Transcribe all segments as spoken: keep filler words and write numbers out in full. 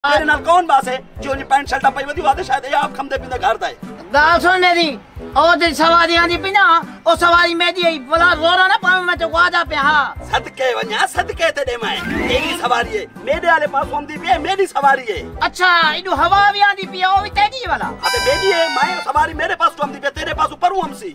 तेरे नाल कौन बास है जो जी पैंट शर्ट पाई वदी वादे शायद आप खमदे पिंदे घर दा है गाल सुन मेरी ओ ते सवारी आंदी पई ना ओ सवारी मेरी आई भला रोना ना पावे मैं तो वादा पे हां सदके वन्या सदके ते दे मैं तेरी सवारी है मेरे वाले पास आंदी पई है मेरी सवारी है। अच्छा इडू हवा भी आंदी पई ओ भी तेरी वाला हां ते मेरी है मैं सवारी मेरे पास आंदी पई तेरे पास ऊपर हूं हमसी।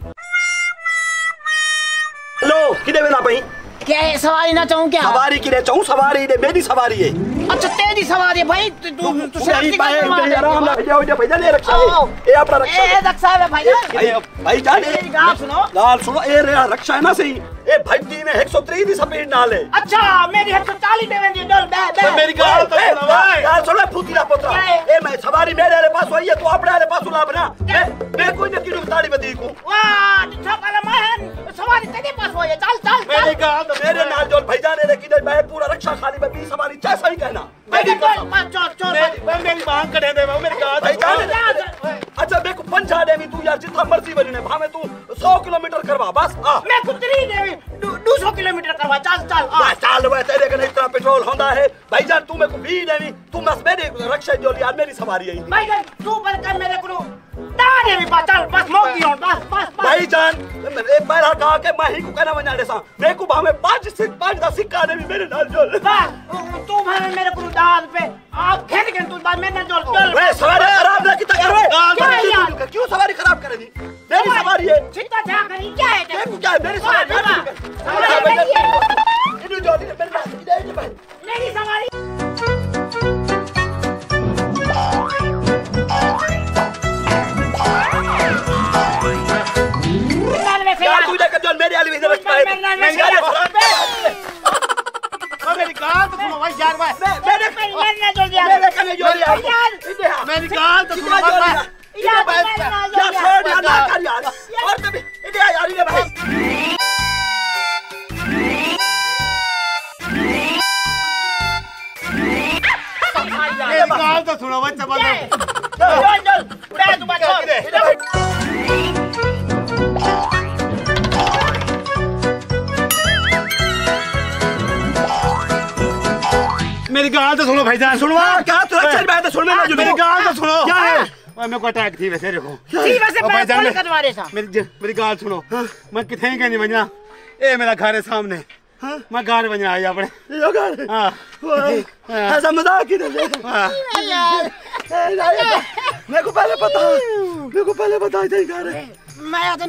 हेलो किदे वेला पई क्या सवारी ना चाहूं क्या सवारी किदे चाहूं सवारी दे मेरी सवारी है। अच्छा तेरी सवारी है भाई तू तू सही भाई आराम ना जाओ जा भैया ले रक्षा है ए अपना रक्षा ए रक्षा है भाई भाई जान मेरी गाल सुनो गाल सुनो ए रे रक्षा है ना सही ए भाई दी में एक सौ तीस दी स्पीड नाल है। अच्छा मेरी एक सौ चालीस पे वेंदी डल बे बे मेरी गाल तो सुनो भाई गाल सुनो फूतीला पुत्रा ए मैं सवारी मेरे वाले पास होई है तू अपने वाले पास ला बना मैं कोई न किलो ताड़ी बदी को वाह अच्छा वाला मैं सवारी तेरे पास होई है चल चल मेरी गाल तो मेरे नाल जो भाईजान ने किधर मैं पूरा रक्षा खाली में बीस सवारी जैसा ही कहना मेरी गाल चल चल मैं मेरी मांग कढ़े दे मेरी गाल भाईजान अच्छा मैं को पंजा दे तू यार जितना मर्जी बने भावे तू सौ किलोमीटर करवा बस आ मैं कुतरी दे दो सौ किलोमीटर करवा चल चल आ चल वे तेरे कने इतना पेट्रोल होंदा है भाईजान तू मेरे को भी देवी तू बस मेरे रक्षा जो यार मेरी सवारी है भाईजान तू बलकर मेरे को दाने भी चल बस मोगी हो बस बस भाईजान एक बार कहा के मैं ही को कहना वना देसा मेरे को भावे पांच से पांच का सिक्का दे मेरे नाल जोल तू भावे मेरे को दाल पे आप खेल के तू मेरे नाल जोल चल वे सवारी खराब ना कितना करवे क्यों सवारी खराब करे दी मेरी सवारी है चिंता क्या करी क्या है देखो क्या है मेरी सवारी इधर जो मेरे नाल भाई मेरी सवारी मेरी वाली इधर रखता है मेरी गाल तो सुनो भाई यार भाई मेरे मेरे जोड़ दिया मेरे कने जोड़ दिया मेरी गाल तो सुनो भाई यार यार छोड़ यार ना कर यार और कभी इधर यार ये भाई मेरी गाल तो सुनो भाई चल चल चल उड़ा तू बच मेरी गाल तो सुनो भाईजान सुनो क्या तो अच्छा बात है सुन मेरी मेरी गाल तो सुनो क्या है ओए मेरे को अटैक थी वैसे देखो थी वैसे मैं कौन करवा रहे था मेरी मेरी गाल सुनो मैं किथे ही कहनी वजना ए मेरा घर है सामने मैं घर वजना आया अपने यो घर हां ऐसा मजाक ही नहीं हां मेरे को पहले पता मेरे को पहले पता था घर है मैं